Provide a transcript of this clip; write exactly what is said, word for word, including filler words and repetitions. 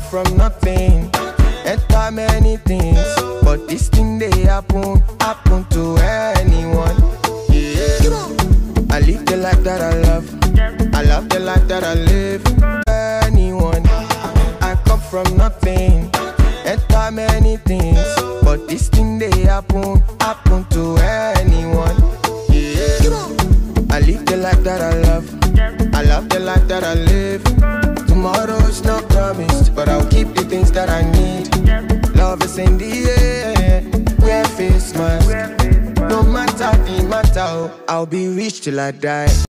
from nothing, enter many things, but this thing they happen, happen to anyone. Yeah. I live the life that I love, I love the life that I live. Anyone, I come from nothing, enter many things, but this thing they happen, happen to anyone. Yeah. I live the life that I love, I love the life that I live. Tomorrow's not promised, but I'll keep the things that I need. Love is in the air, wear face mask. No matter the matter, I'll be rich till I die.